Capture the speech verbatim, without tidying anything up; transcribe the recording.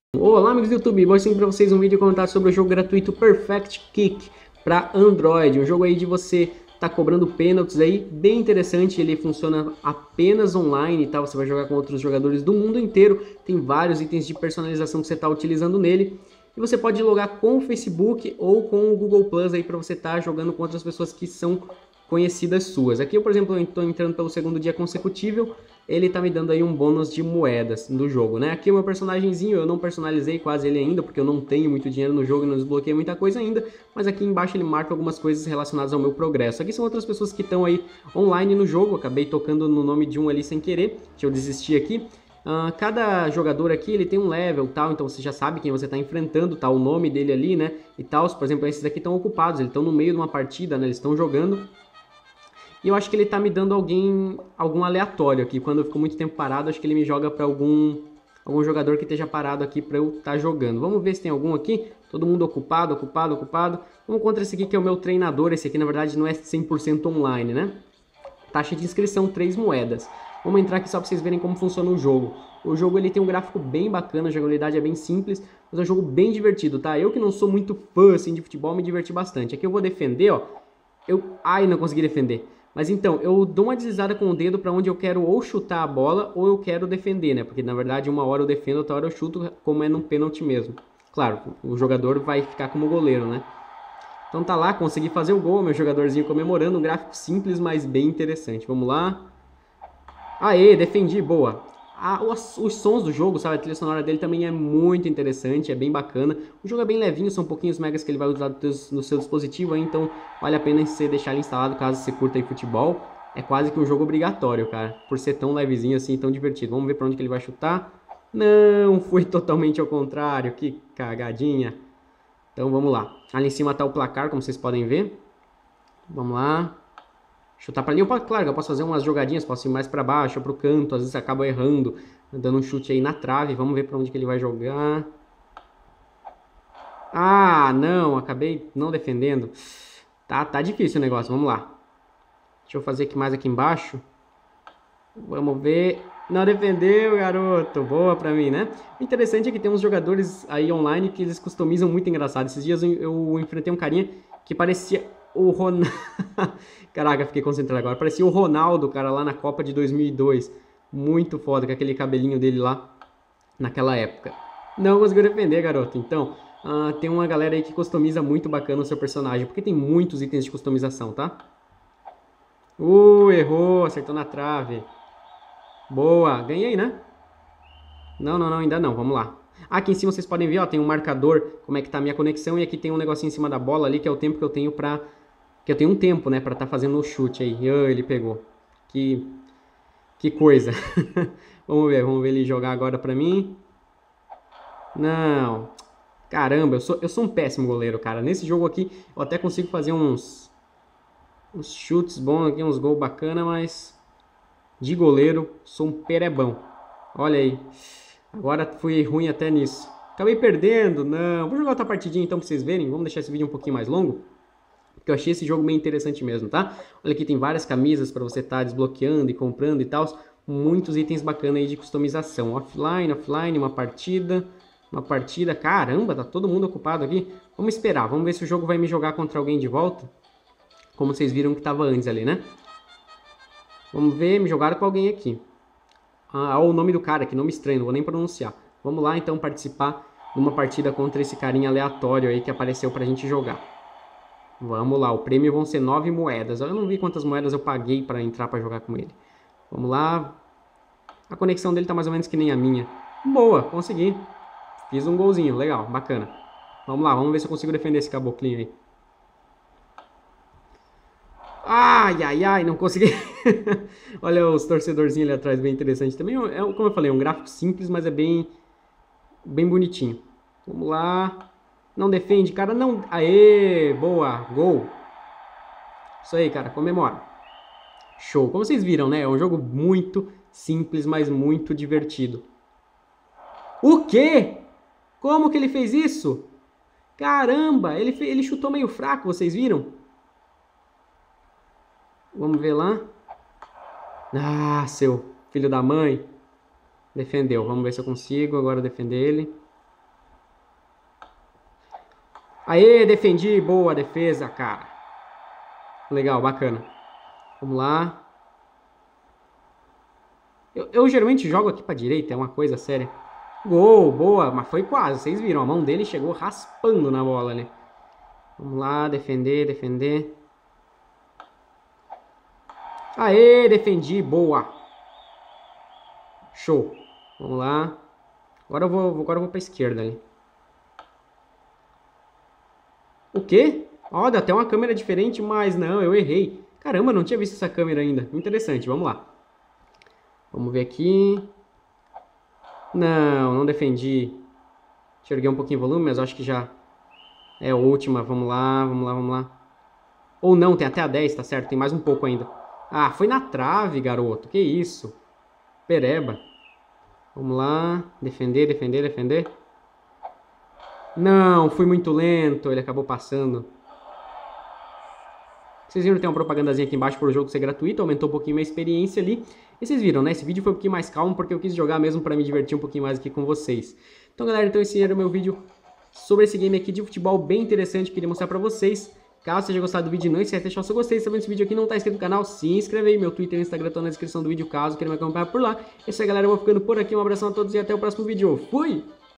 Olá amigos do YouTube, vou ensinar para vocês um vídeo comentar sobre o jogo gratuito Perfect Kick para Android, um jogo aí de você tá cobrando pênaltis aí, bem interessante, ele funciona apenas online, tá? Você vai jogar com outros jogadores do mundo inteiro, tem vários itens de personalização que você está utilizando nele, e você pode logar com o Facebook ou com o Google Plus aí para você estar tá jogando com outras pessoas que são conhecidas suas. Aqui eu, por exemplo, estou entrando pelo segundo dia consecutivo, ele tá me dando aí um bônus de moedas do jogo, né? Aqui o meu personagemzinho, eu não personalizei quase ele ainda, porque eu não tenho muito dinheiro no jogo e não desbloqueei muita coisa ainda, mas aqui embaixo ele marca algumas coisas relacionadas ao meu progresso. Aqui são outras pessoas que estão aí online no jogo, acabei tocando no nome de um ali sem querer, deixa eu desistir aqui. Uh, cada jogador aqui ele tem um level tal, então você já sabe quem você está enfrentando, tá o nome dele ali, né? E tal, por exemplo, esses aqui estão ocupados, eles estão no meio de uma partida, né? Eles estão jogando. E eu acho que ele tá me dando alguém, algum aleatório aqui. Quando eu fico muito tempo parado, acho que ele me joga para algum, algum jogador que esteja parado aqui para eu estar tá jogando. Vamos ver se tem algum aqui. Todo mundo ocupado, ocupado, ocupado. Vamos contra esse aqui que é o meu treinador. Esse aqui, na verdade, não é cem por cento online, né? Taxa de inscrição, três moedas. Vamos entrar aqui só para vocês verem como funciona o jogo. O jogo ele tem um gráfico bem bacana, a jogabilidade é bem simples, mas é um jogo bem divertido, tá? Eu que não sou muito fã assim, de futebol, me diverti bastante. Aqui eu vou defender, ó. Eu... Ai, não consegui defender. Mas então, eu dou uma deslizada com o dedo para onde eu quero ou chutar a bola ou eu quero defender, né? Porque na verdade uma hora eu defendo, outra hora eu chuto, como é num pênalti mesmo. Claro, o jogador vai ficar como goleiro, né? Então tá lá, consegui fazer o gol, meu jogadorzinho comemorando, um gráfico simples, mas bem interessante. Vamos lá. Aê, defendi, boa. Ah, os, os sons do jogo, sabe? A trilha sonora dele também é muito interessante, é bem bacana. O jogo é bem levinho, são pouquinhos megas que ele vai usar no seu dispositivo, aí, então vale a pena você deixar ele instalado caso você curta aí futebol. É quase que um jogo obrigatório, cara, por ser tão levezinho assim, tão divertido. Vamos ver pra onde que ele vai chutar. Não, foi totalmente ao contrário, que cagadinha. Então vamos lá. Ali em cima tá o placar, como vocês podem ver. Vamos lá. Chutar pra linha, claro, eu posso fazer umas jogadinhas, posso ir mais pra baixo ou pro canto, às vezes acabo errando, dando um chute aí na trave, vamos ver pra onde que ele vai jogar. Ah, não, acabei não defendendo. Tá, tá difícil o negócio, vamos lá. Deixa eu fazer aqui mais aqui embaixo. Vamos ver. Não defendeu, garoto. Boa pra mim, né? O interessante é que tem uns jogadores aí online que eles customizam muito engraçado. Esses dias eu enfrentei um carinha que parecia o Ronaldo. Caraca, fiquei concentrado agora. Parecia o Ronaldo, cara, lá na Copa de dois mil e dois. Muito foda, com aquele cabelinho dele lá naquela época. Não conseguiu defender, garoto. Então, uh, tem uma galera aí que customiza muito bacana o seu personagem, porque tem muitos itens de customização, tá? Uh, errou, acertou na trave. Boa, ganhei, né? Não, não, não, ainda não, vamos lá. Aqui em cima vocês podem ver, ó, tem um marcador, como é que tá a minha conexão, e aqui tem um negocinho em cima da bola ali, que é o tempo que eu tenho pra... Que eu tenho um tempo, né, pra tá fazendo o chute aí. E, oh, ele pegou. Que... Que coisa. Vamos ver, vamos ver ele jogar agora pra mim. Não. Caramba, eu sou, eu sou um péssimo goleiro, cara. Nesse jogo aqui, eu até consigo fazer uns... Uns chutes bons aqui, uns gols bacana, mas... De goleiro, sou um perebão. Olha aí. Agora fui ruim até nisso. Acabei perdendo, não. Vou jogar outra partidinha então pra vocês verem. Vamos deixar esse vídeo um pouquinho mais longo. Porque eu achei esse jogo bem interessante mesmo, tá? Olha aqui, tem várias camisas pra você estar tá desbloqueando e comprando e tal. Muitos itens bacanas aí de customização. Offline, offline, uma partida. Uma partida. Caramba, tá todo mundo ocupado aqui. Vamos esperar, vamos ver se o jogo vai me jogar contra alguém de volta. Como vocês viram que tava antes ali, né? Vamos ver, me jogaram com alguém aqui. Ah, o nome do cara, que nome estranho, não vou nem pronunciar. Vamos lá então participar de uma partida contra esse carinha aleatório aí que apareceu pra gente jogar. Vamos lá, o prêmio vão ser nove moedas. Eu não vi quantas moedas eu paguei pra entrar pra jogar com ele. Vamos lá. A conexão dele tá mais ou menos que nem a minha. Boa, consegui. Fiz um golzinho, legal, bacana. Vamos lá, vamos ver se eu consigo defender esse caboclinho aí. Ai, ai, ai, não consegui. Olha os torcedorzinhos ali atrás, bem interessante. Também é, como eu falei, é um gráfico simples, mas é bem, bem bonitinho. Vamos lá. Não defende, cara, não... Aê, boa, gol. Isso aí, cara, comemora. Show. Como vocês viram, né? É um jogo muito simples, mas muito divertido. O quê? Como que ele fez isso? Caramba, ele, ele chutou meio fraco, vocês viram? Vamos ver lá. Ah, seu filho da mãe. Defendeu. Vamos ver se eu consigo agora defender ele. Aê, defendi. Boa defesa, cara. Legal, bacana. Vamos lá. Eu, eu geralmente jogo aqui pra direita, é uma coisa séria. Gol, boa, mas foi quase. Vocês viram, a mão dele chegou raspando na bola ali. Vamos lá, defender, defender. Aê, defendi, boa. Show. Vamos lá. Agora eu vou, agora eu vou pra esquerda ali. O quê? Ó, dá até uma câmera diferente, mas não, eu errei. Caramba, não tinha visto essa câmera ainda. Interessante, vamos lá. Vamos ver aqui. Não, não defendi. Enxerguei um pouquinho o volume, mas acho que já é a última. Vamos lá, vamos lá, vamos lá. Ou não, tem até a dez, tá certo? Tem mais um pouco ainda. Ah, foi na trave, garoto. Que isso? Pereba. Vamos lá. Defender, defender, defender. Não, fui muito lento. Ele acabou passando. Vocês viram que tem uma propagandazinha aqui embaixo para o jogo ser gratuito. Aumentou um pouquinho minha experiência ali. E vocês viram, né? Esse vídeo foi um pouquinho mais calmo porque eu quis jogar mesmo para me divertir um pouquinho mais aqui com vocês. Então, galera, então esse era o meu vídeo sobre esse game aqui de futebol bem interessante que eu queria mostrar para vocês. Caso você tenha gostado do vídeo, não esquece de deixar o seu gostei. Se tá vendo esse vídeo aqui e não tá inscrito no canal, se inscreve aí. Meu Twitter e Instagram estão na descrição do vídeo, caso queira me acompanhar por lá. É isso aí, galera. Eu vou ficando por aqui. Um abração a todos e até o próximo vídeo. Fui!